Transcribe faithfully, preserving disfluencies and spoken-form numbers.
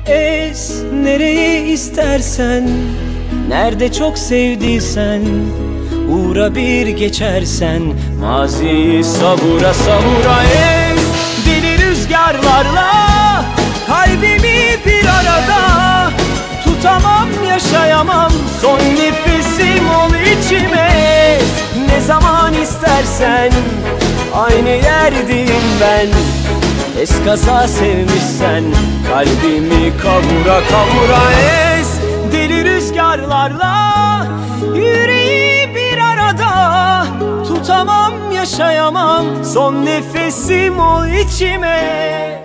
Es nereye istersen, nerede çok sevdiysen, uğra bir geçersen, maziyi savura savura. Es deli rüzgarlarla kalbimi bir arada, tutamam yaşayamam, son nefesim ol içime. Ne zaman istersen aynı yerdeyim ben. Eskaza sevmişsen kalbimi kavura kavura. Es deli rüzgarlarla yüreği bir arada, tutamam yaşayamam, son nefesim ol içime.